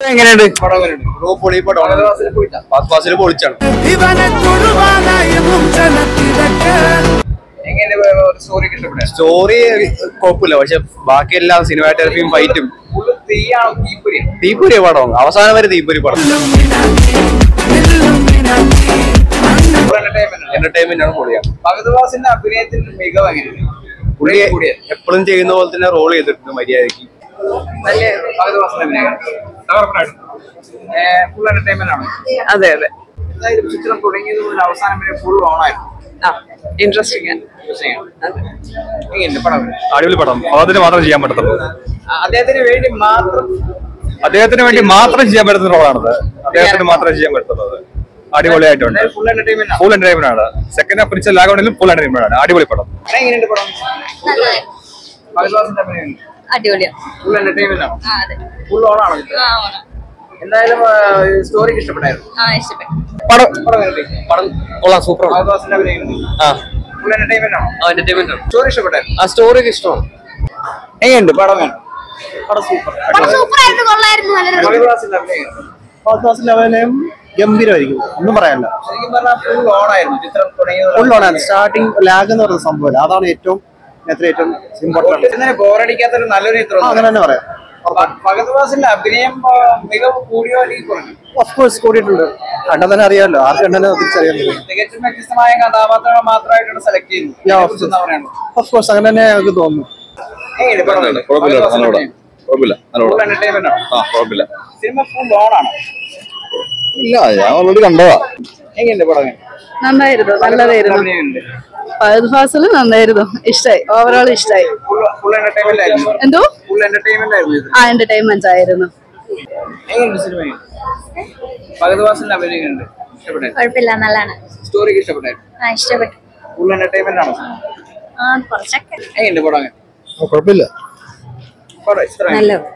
എങ്ങനെയുണ്ട്? സ്റ്റോറി കുഴപ്പമില്ല, പക്ഷെ ബാക്കിയെല്ലാം സിനിമാറ്റോഗ്രഫിയും ഫൈറ്റും തീപ്പൊരി പടം. അവസാനം വരെ തീപ്പൊരി പടം. എന്റർടൈൻമെന്റ് ആണ്. പൊളിയാണ്. ഫഹദ്വാസിന്റെ അഭിനയത്തിന്റെ മികവ് എങ്ങനെയാണ്? പുള്ളി എപ്പോഴും ചെയ്യുന്ന പോലെ തന്നെ റോൾ ചെയ്തിട്ടുണ്ട് മര്യാദക്ക്. ഫുൾ എന്റർടൈൻമെന്റ് ആണ്. അതെ അതെ. ചിത്രം തുടങ്ങിയത് മുതൽ അവസാനം വരെ ഫുൾ ഓണായിരുന്നു. ഇൻട്രസ്റ്റിംഗ്. അടിപൊളി പടം. അതിന് മാത്രം ചെയ്യാൻ പറ്റത്തുള്ളൂ. അദ്ദേഹത്തിന് വേണ്ടി മാത്രം ചെയ്യാൻ പറ്റുന്ന റോളാണത്. അദ്ദേഹത്തിന് മാത്രമേ ചെയ്യാൻ പറ്റുന്നത്. അടിപൊളിയായിട്ടുണ്ട്. ഫുൾ എന്റർടൈൻമെന്റ് ഫുൾ എന്റർടൈൻമെന്റ് ആണ്. സെക്കൻഡ് ഹാഫ് പിടിച്ച ലാഗോണിലും ഫുൾ എന്റർടൈൻമെന്റ് ആണ്. അടിപൊളി പടം. എങ്ങനെയുണ്ട് പടം? ഫഹദ്വാസിന്റെ അഭിനയം അടിപൊളിയാണ്. ഫുൾ എന്റർടൈൻമെന്റ് ആണ്. ഫുൾ ഓണാണ്. എന്തായാലും സ്റ്റോറിക്ക് ഇഷ്ടപ്പെട്ടായിരുന്നു. പടം കൊള്ളാം. സൂപ്പർ. ഫഹദ്വാസിന്റെ അഭിനയം ഫുൾ എന്റർടൈൻമെന്റ് ആണ്. സ്റ്റോറി ഇഷ്ടപ്പെട്ടായിരുന്നു. ആ സ്റ്റോറിക്ക് ഇഷ്ടമാണ്. എങ്ങനെയുണ്ട് പടം? ഫഹദ്വാസിന്റെ അഭിനയം ഗംഭീരമായിരിക്കും, ഒന്നും പറയാനില്ല. ശരിക്കും പറഞ്ഞാൽ ഫുൾ ഓണായിരുന്നു ചിത്രം തുടങ്ങിയത്. ഫുൾ ഓണാണ്. സ്റ്റാർട്ടിങ് ലാഗ് എന്ന് പറയുന്ന സംഭവമില്ല, അതാണ് ഏറ്റവും ഇമ്പോർട്ടന്റ്. ബോറടിക്കാത്തൊരു നല്ലൊരു ചിത്രം അങ്ങനെ തന്നെ പറയാം. ഫഹദ്വാസിന്റെ അഭിനയം മികവ് കൂടിയോ അല്ലെങ്കിൽ കുറഞ്ഞു? ഓഫ് കോഴ്സ് കൂടിയിട്ടുണ്ട്. കണ്ടാൽ തന്നെ അറിയാമല്ലോ, ആർക്ക് കണ്ടാലും തിരിച്ചറിയാൻ പറ്റും. തികച്ചും വ്യത്യസ്തമായ കഥാപാത്രങ്ങൾ മാത്രമായിട്ടാണ് സെലക്ട് ചെയ്യുന്നത്. ഓഫ് കോഴ്സ് അങ്ങനെ തന്നെ ഞങ്ങൾക്ക് തോന്നുന്നു. സിനിമ ഫുൾ ഓണാണ്. ഇല്ല, ഞാൻ ഓൾറെഡി കണ്ടതാ. എങ്ങനെയുണ്ട് പടം? നന്നായിരുന്നു, നല്ലതായിരുന്നു. ഫഹദ് ഫാസിൽ നന്നായിരുന്നു, ഇഷ്ടായി. ഓവറോൾ ഇഷ്ടായി. ഫുൾ എന്റർടൈൻമെന്റ് ആയിരുന്നു. എന്തോ ഫുൾ എന്റർടൈൻമെന്റ് ആയിരുന്നു. എന്റർടൈൻമെന്റ് ആയിരുന്നു. എങ്ങനെയുണ്ട് സിനിമ? ഫഹദ്വാസിന്റെ അഭിനയം എങ്ങനെയുണ്ട്? ഇഷ്ടപ്പെട്ടു? കുഴപ്പമില്ല, നല്ലതാണ്. സ്റ്റോറിക്ക് ഇഷ്ടപ്പെട്ടായിരുന്നു. ഇഷ്ടപ്പെട്ടു. ഫുൾ എന്റർടൈൻമെന്റ് ആണോ? കുറച്ചൊക്കെ. എങ്ങനെയുണ്ട് പടം? കുഴപ്പമില്ല. പടം ഇഷ്ടമായി?